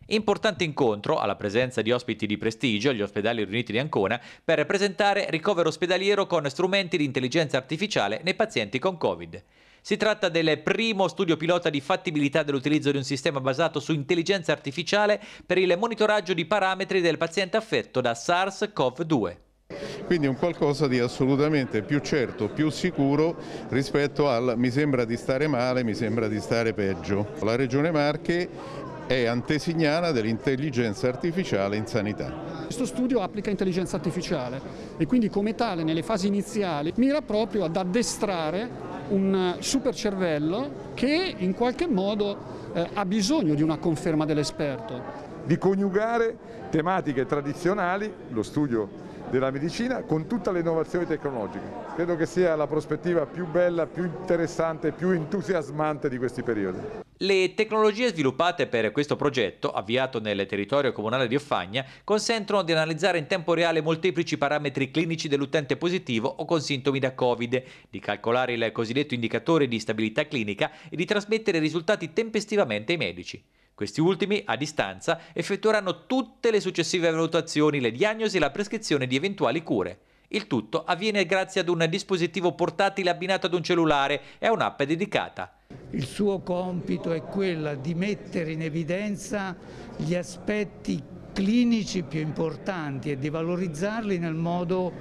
Importante incontro, alla presenza di ospiti di prestigio agli ospedali riuniti di Ancona, per presentare ricovero ospedaliero con strumenti di intelligenza artificiale nei pazienti con Covid. Si tratta del primo studio pilota di fattibilità dell'utilizzo di un sistema basato su intelligenza artificiale per il monitoraggio di parametri del paziente affetto da SARS-CoV-2. Quindi un qualcosa di assolutamente più certo, più sicuro rispetto al mi sembra di stare male, mi sembra di stare peggio. La Regione Marche è antesignana dell'intelligenza artificiale in sanità. Questo studio applica intelligenza artificiale e quindi come tale nelle fasi iniziali mira proprio ad addestrare un supercervello che in qualche modo ha bisogno di una conferma dell'esperto. Di coniugare tematiche tradizionali, lo studio della medicina, con tutte le innovazioni tecnologiche. Credo che sia la prospettiva più bella, più interessante, più entusiasmante di questi periodi. Le tecnologie sviluppate per questo progetto, avviato nel territorio comunale di Offagna, consentono di analizzare in tempo reale molteplici parametri clinici dell'utente positivo o con sintomi da Covid, di calcolare il cosiddetto indicatore di stabilità clinica e di trasmettere i risultati tempestivamente ai medici. Questi ultimi, a distanza, effettueranno tutte le successive valutazioni, le diagnosi e la prescrizione di eventuali cure. Il tutto avviene grazie ad un dispositivo portatile abbinato ad un cellulare e a un'app dedicata. Il suo compito è quello di mettere in evidenza gli aspetti clinici più importanti e di valorizzarli nel modo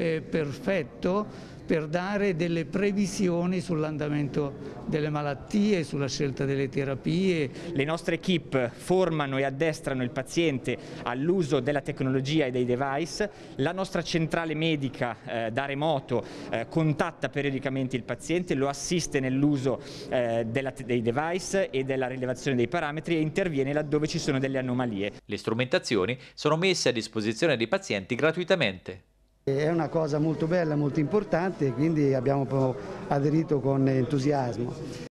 perfetto per dare delle previsioni sull'andamento delle malattie, sulla scelta delle terapie. Le nostre equip formano e addestrano il paziente all'uso della tecnologia e dei device, la nostra centrale medica da remoto contatta periodicamente il paziente, lo assiste nell'uso dei device e della rilevazione dei parametri e interviene laddove ci sono delle anomalie. Le strumentazioni sono messe a disposizione dei pazienti gratuitamente. È una cosa molto bella, molto importante, quindi abbiamo aderito con entusiasmo.